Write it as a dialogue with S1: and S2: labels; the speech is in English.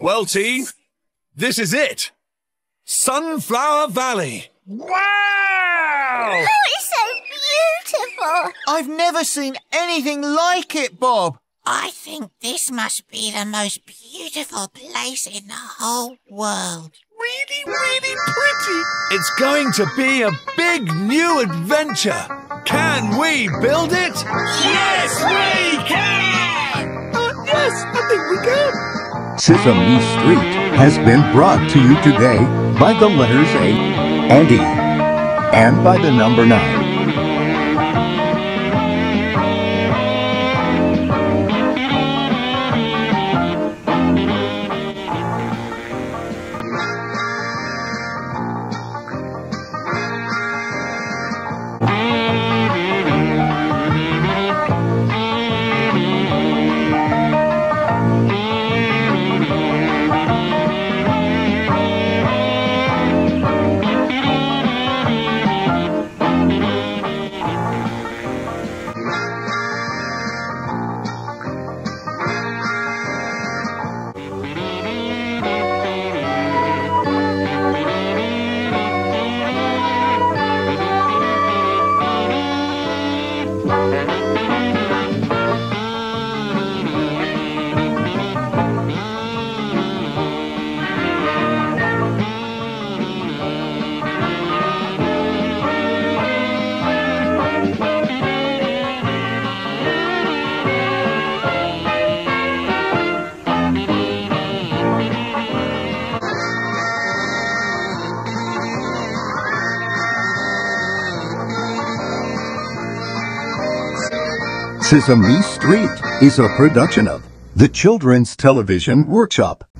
S1: Well, team, this is it. Sunflower Valley.
S2: Wow!
S3: Oh, it's so beautiful.
S4: I've never seen anything like it, Bob.
S3: I think this must be the most beautiful place in the whole world.
S2: Really, really pretty.
S1: It's going to be a big new adventure. Can we build it?
S2: Yes, we can! Yes, I think we can.
S5: Sesame Street has been brought to you today by the letters A and E, and by the number 9. Sesame Street is a production of the Children's Television Workshop.